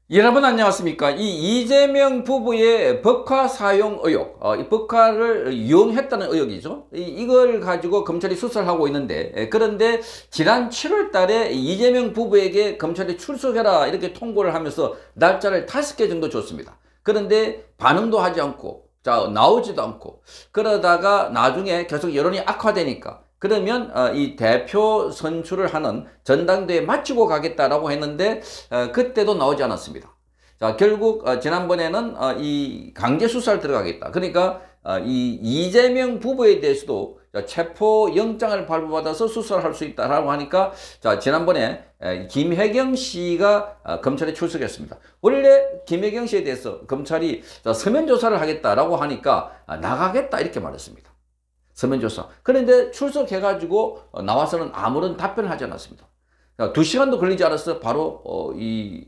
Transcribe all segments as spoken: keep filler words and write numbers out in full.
여러분 안녕하십니까? 이 이재명 부부의 법화 사용 의혹, 어, 이 법화를 이용했다는 의혹이죠. 이, 이걸 가지고 검찰이 수사를 하고 있는데, 에, 그런데 지난 칠월 달에 이재명 부부에게 검찰이 출석해라 이렇게 통보를 하면서 날짜를 다섯 개 정도 줬습니다. 그런데 반응도 하지 않고, 자, 나오지도 않고, 그러다가 나중에 계속 여론이 악화되니까 그러면 어, 이 대표 선출을 하는 전당대회 마치고 가겠다라고 했는데 어, 그때도 나오지 않았습니다. 자, 결국 어, 지난번에는 어, 이 강제 수사를 들어가겠다. 그러니까 어, 이 이재명 부부에 대해서도 체포 영장을 발부받아서 수사를 할 수 있다라고 하니까 자, 지난번에 에, 김혜경 씨가 어, 검찰에 출석했습니다. 원래 김혜경 씨에 대해서 검찰이 자, 서면 조사를 하겠다라고 하니까 아, 나가겠다 이렇게 말했습니다. 서면조사. 그런데 출석해가지고 나와서는 아무런 답변을 하지 않았습니다. 두 시간도 걸리지 않았어. 바로 어, 이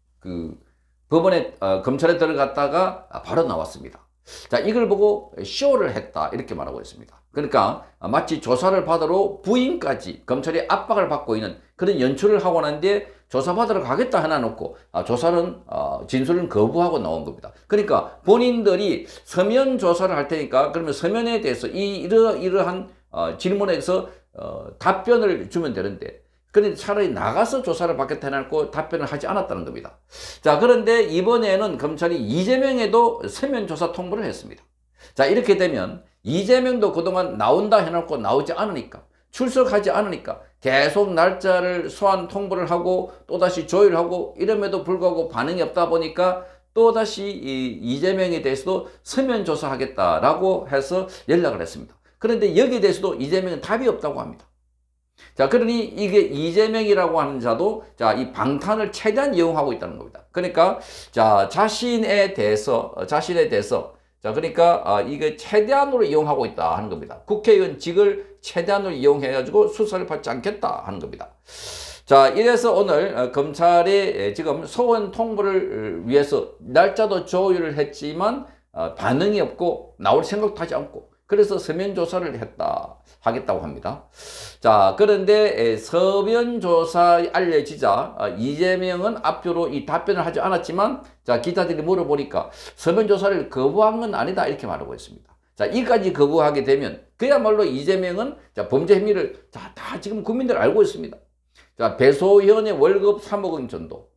그 법원에 어, 검찰에 들어갔다가 바로 나왔습니다. 자, 이걸 보고 쇼를 했다 이렇게 말하고 있습니다. 그러니까 마치 조사를 받으러 부인까지 검찰이 압박을 받고 있는 그런 연출을 하고 난데 조사받으러 가겠다 하나 놓고 아, 조사는 어, 진술은 거부하고 나온 겁니다. 그러니까 본인들이 서면 조사를 할 테니까 그러면 서면에 대해서 이 이러, 이러한 어, 질문에서 어, 답변을 주면 되는데 그런데 차라리 나가서 조사를 받겠다 해놓고 답변을 하지 않았다는 겁니다. 자, 그런데 이번에는 검찰이 이재명에도 서면 조사 통보를 했습니다. 자, 이렇게 되면 이재명도 그동안 나온다 해놓고 나오지 않으니까 출석하지 않으니까 계속 날짜를 소환 통보를 하고 또다시 조율하고 이름에도 불구하고 반응이 없다 보니까 또다시 이 이재명에 대해서도 서면 조사하겠다라고 해서 연락을 했습니다. 그런데 여기에 대해서도 이재명은 답이 없다고 합니다. 자, 그러니 이게 이재명이라고 하는 자도 자, 이 방탄을 최대한 이용하고 있다는 겁니다. 그러니까 자, 자신에 대해서 자신에 대해서 자, 그러니까 아, 이게 최대한으로 이용하고 있다 하는 겁니다. 국회의원직을 최대한으로 이용해 가지고 수사를 받지 않겠다 하는 겁니다. 자, 이래서 오늘 검찰이 지금 소원 통보를 위해서 날짜도 조율을 했지만 반응이 없고 나올 생각도 하지 않고 그래서 서면 조사를 했다 하겠다고 합니다. 자, 그런데 서면 조사 알려지자 이재명은 앞뒤로 이 답변을 하지 않았지만 자, 기자들이 물어보니까 서면 조사를 거부한 건 아니다 이렇게 말하고 있습니다. 자, 이까지 거부하게 되면 그야말로 이재명은 자, 범죄 혐의를 자, 다 지금 국민들 알고 있습니다. 자, 배소현의 월급 삼억 원 정도.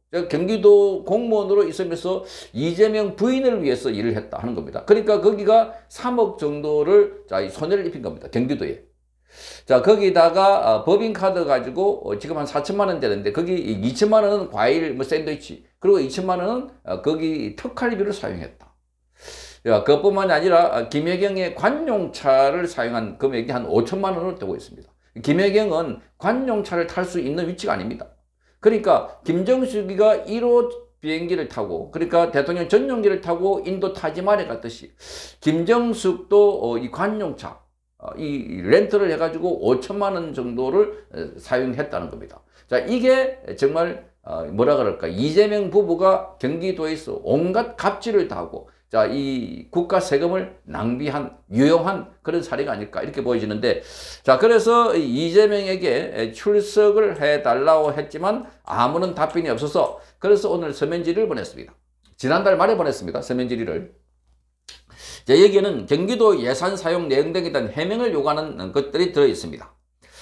경기도 공무원으로 있으면서 이재명 부인을 위해서 일을 했다 하는 겁니다. 그러니까 거기가 삼억 정도를 자, 손해를 입힌 겁니다. 경기도에. 자, 거기다가 법인카드 가지고 지금 한 사천만 원 되는데 거기 이천만 원은 과일 뭐 샌드위치 그리고 이천만 원은 거기 특활비를 사용했다. 그것뿐만이 아니라 김혜경의 관용차를 사용한 금액이 한 오천만 원으로 되고 있습니다. 김혜경은 관용차를 탈 수 있는 위치가 아닙니다. 그러니까 김정숙이가 일 호 비행기를 타고 그러니까 대통령 전용기를 타고 인도 타지마르에 갔듯이 김정숙도 이 관용차 이 렌트를 해가지고 오천만 원 정도를 사용했다는 겁니다. 자, 이게 정말 뭐라 그럴까 이재명 부부가 경기도에서 온갖 갑질을 다 하고 자, 이 국가 세금을 낭비한 유용한 그런 사례가 아닐까 이렇게 보여지는데 자, 그래서 이재명에게 출석을 해달라고 했지만 아무런 답변이 없어서 그래서 오늘 서면 질의를 보냈습니다. 지난달 말에 보냈습니다. 서면 질의를. 자, 여기에는 경기도 예산 사용 내용 등에 대한 해명을 요구하는 것들이 들어있습니다.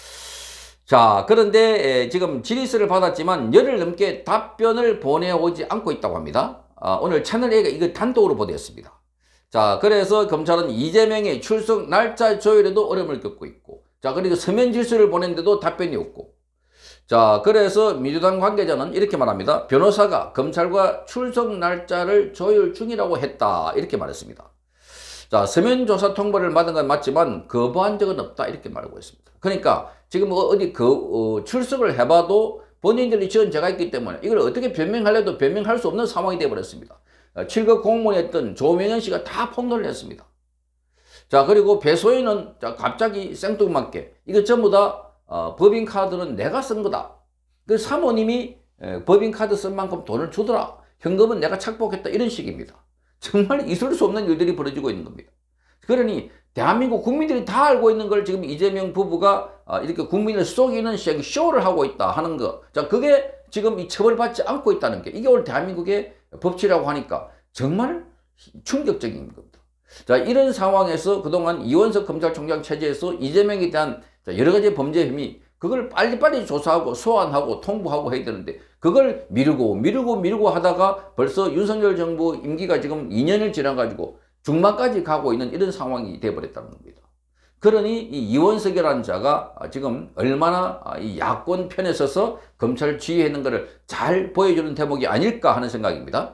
자, 그런데 지금 질의서를 받았지만 열흘 넘게 답변을 보내오지 않고 있다고 합니다. 아, 오늘 채널A가 이거 단독으로 보도했습니다. 자, 그래서 검찰은 이재명의 출석 날짜 조율에도 어려움을 겪고 있고 자, 그리고 서면 질서를 보냈는데도 답변이 없고 자, 그래서 민주당 관계자는 이렇게 말합니다. 변호사가 검찰과 출석 날짜를 조율 중이라고 했다 이렇게 말했습니다. 자, 서면 조사 통보를 받은 건 맞지만 거부한 적은 없다 이렇게 말하고 있습니다. 그러니까 지금 어디 그 어, 출석을 해봐도 본인들이 지은 죄가 있기 때문에 이걸 어떻게 변명하려도 변명할 수 없는 상황이 되어버렸습니다. 칠 급 공무원이었던 조명현 씨가 다 폭로를 했습니다. 자, 그리고 배소연은 자, 갑자기 생뚱맞게 이거 전부 다 어, 법인카드는 내가 쓴 거다. 그 사모님이 에, 법인카드 쓴 만큼 돈을 주더라. 현금은 내가 착복했다. 이런 식입니다. 정말 있을 수 없는 일들이 벌어지고 있는 겁니다. 그러니 대한민국 국민들이 다 알고 있는 걸 지금 이재명 부부가 이렇게 국민을 속이는 쇼를 하고 있다 하는 거. 자, 그게 지금 이 처벌받지 않고 있다는 게 이게 오늘 대한민국의 법치라고 하니까 정말 충격적인 겁니다. 자, 이런 상황에서 그동안 이원석 검찰총장 체제에서 이재명에 대한 여러 가지 범죄 혐의 그걸 빨리빨리 조사하고 소환하고 통보하고 해야 되는데 그걸 미루고 미루고 미루고 하다가 벌써 윤석열 정부 임기가 지금 이 년을 지나가지고 중반까지 가고 있는 이런 상황이 돼버렸다는 겁니다. 그러니 이 이원석이라는 자가 지금 얼마나 이 야권 편에 서서 검찰을 지휘하는 것을 잘 보여주는 대목이 아닐까 하는 생각입니다.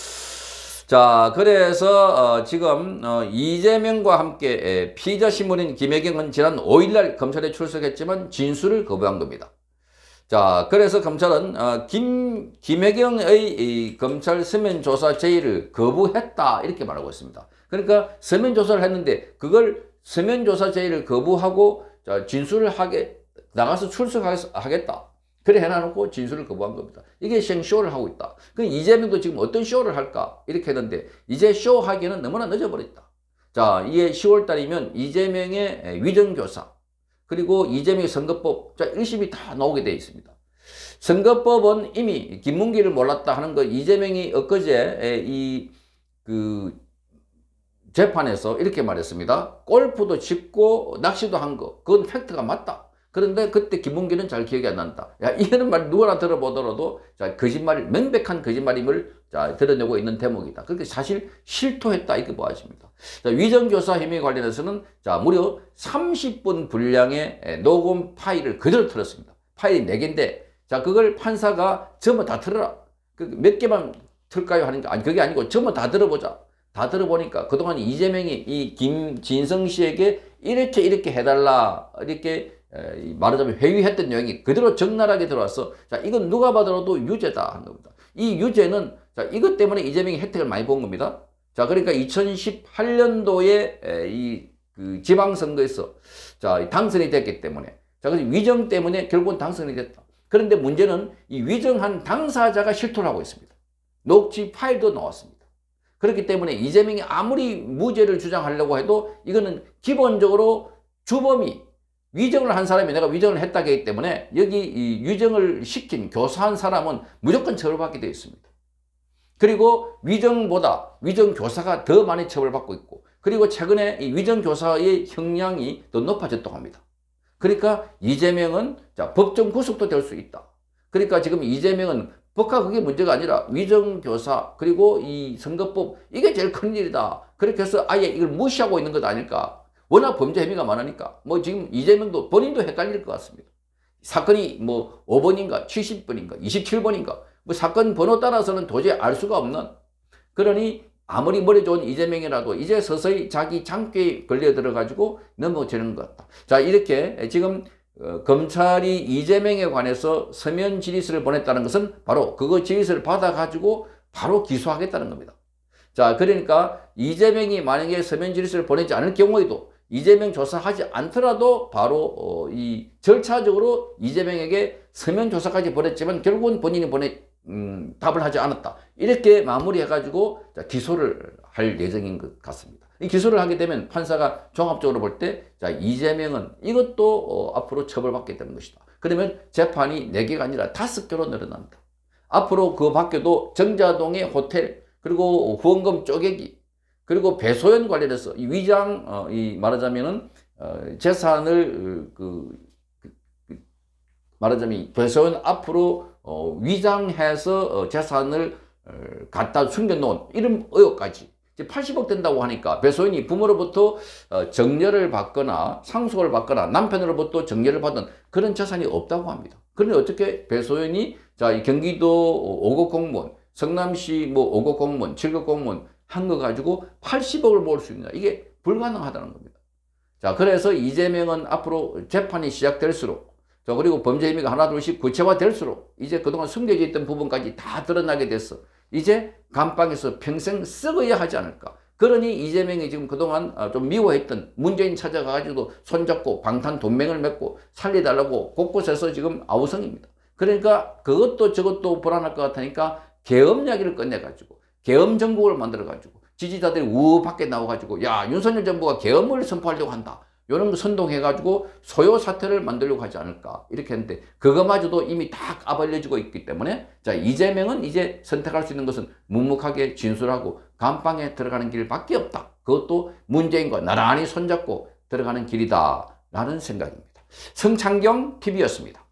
자, 그래서 어 지금 어 이재명과 함께 피의자 신문인 김혜경은 지난 오 일날 검찰에 출석했지만 진술을 거부한 겁니다. 자, 그래서 검찰은 어 김, 김혜경의 이 검찰 서면 조사 제의를 거부했다 이렇게 말하고 있습니다. 그러니까 서면 조사를 했는데 그걸 서면 조사 제의를 거부하고 자, 진술을 하게 나가서 출석하겠다. 그래 해놔놓고 진술을 거부한 겁니다. 이게 생쇼를 하고 있다. 그 이재명도 지금 어떤 쇼를 할까? 이렇게 했는데 이제 쇼하기는 너무나 늦어버렸다. 자, 이게 시월 달이면 이재명의 위정교사 그리고 이재명의 선거법 자, 일 심이 다 나오게 되어 있습니다. 선거법은 이미 김문기를 몰랐다 하는 거 이재명이 엊그제 이 그 재판에서 이렇게 말했습니다. 골프도 짚고 낚시도 한 거 그건 팩트가 맞다. 그런데 그때 김문기는 잘 기억이 안 난다. 야, 이런 말 누구나 들어보더라도 자, 거짓말, 명백한 거짓말임을 자, 드러내고 있는 대목이다. 그렇게 사실 실토했다. 이렇게 보아집니다. 자, 위정교사 혐의 관련해서는 자, 무려 삼십 분 분량의 녹음 파일을 그대로 틀었습니다. 파일이 네 개인데, 자, 그걸 판사가 전부 다 틀어라. 몇 개만 틀까요? 하니까, 아니, 그게 아니고 전부 다 들어보자. 다 들어보니까 그동안 이재명이 이 김진성 씨에게 이렇게 이렇게 해달라. 이렇게 말하자면 회유했던 내용이 그대로 적나라하게 들어와서 자 이건 누가 봐더라도 유죄다 한 겁니다. 이 유죄는 자 이것 때문에 이재명이 혜택을 많이 본 겁니다. 자 그러니까 이천십팔 년도에 이 그 지방선거에서 자 당선이 됐기 때문에 자 그래서 위정 때문에 결국은 당선이 됐다. 그런데 문제는 이 위정한 당사자가 실토를 하고 있습니다. 녹취 파일도 나왔습니다. 그렇기 때문에 이재명이 아무리 무죄를 주장하려고 해도 이거는 기본적으로 주범이 위정을 한 사람이 내가 위정을 했다기 하기 때문에 여기 이 위정을 시킨 교사한 사람은 무조건 처벌받게 되어 있습니다. 그리고 위정보다 위정교사가 더 많이 처벌받고 있고 그리고 최근에 이 위정교사의 형량이 더 높아졌다고 합니다. 그러니까 이재명은 자 법정 구속도 될 수 있다. 그러니까 지금 이재명은 법과 그게 문제가 아니라 위정교사 그리고 이 선거법 이게 제일 큰 일이다. 그렇게 해서 아예 이걸 무시하고 있는 것 아닐까. 워낙 범죄 혐의가 많으니까 뭐 지금 이재명도 본인도 헷갈릴 것 같습니다. 사건이 뭐 오 번인가 칠십 번인가 이십칠 번인가 뭐 사건 번호 따라서는 도저히 알 수가 없는 그러니 아무리 머리 좋은 이재명이라도 이제 서서히 자기 장기에 걸려 들어가지고 넘어지는 것 같다. 자 이렇게 지금 어, 검찰이 이재명에 관해서 서면 질의서를 보냈다는 것은 바로 그거 질의서를 받아가지고 바로 기소하겠다는 겁니다. 자 그러니까 이재명이 만약에 서면 질의서를 보내지 않을 경우에도 이재명 조사하지 않더라도 바로 어, 이 절차적으로 이재명에게 서면 조사까지 보냈지만 결국은 본인이 보내 음, 답을 하지 않았다. 이렇게 마무리해가지고 자, 기소를 할 예정인 것 같습니다. 이 기소를 하게 되면 판사가 종합적으로 볼 때 자, 이재명은 이것도 어, 앞으로 처벌받게 되는 것이다. 그러면 재판이 네 개가 아니라 다섯 개로 늘어난다. 앞으로 그 밖에도 정자동의 호텔 그리고 후원금 쪼개기 그리고 배소연 관련해서 이 위장 어, 이 말하자면은 어, 재산을 그, 그, 그 말하자면 배소연 앞으로 어, 위장해서 어, 재산을 어, 갖다 숨겨놓은 이런 의혹까지 이제 팔십억 된다고 하니까 배소연이 부모로부터 어, 정려를 받거나 상속을 받거나 남편으로부터 정려를 받은 그런 재산이 없다고 합니다. 그런데 어떻게 배소연이 자, 이 경기도 오 급 공무원 성남시 뭐 오 급 공무원, 칠 급 공무원 한 거 가지고 팔십억을 모을 수 있느냐. 이게 불가능하다는 겁니다. 자, 그래서 이재명은 앞으로 재판이 시작될수록 자, 그리고 범죄 혐의가 하나둘씩 구체화될수록 이제 그동안 숨겨져 있던 부분까지 다 드러나게 돼서 이제 감방에서 평생 썩어야 하지 않을까. 그러니 이재명이 지금 그동안 좀 미워했던 문재인 찾아가가지고 손잡고 방탄 동맹을 맺고 살려달라고 곳곳에서 지금 아우성입니다. 그러니까 그것도 저것도 불안할 것 같으니까 계엄 이야기를 꺼내가지고 계엄 정국을 만들어가지고 지지자들이 우 밖에 나와가지고 야 윤석열 정부가 계엄을 선포하려고 한다. 이런 거 선동해가지고 소요 사태를 만들려고 하지 않을까 이렇게 했는데 그거마저도 이미 다 까발려지고 있기 때문에 자 이재명은 이제 선택할 수 있는 것은 묵묵하게 진술하고 감방에 들어가는 길밖에 없다. 그것도 문재인과 나란히 손잡고 들어가는 길이다 라는 생각입니다. 성창경 티비였습니다.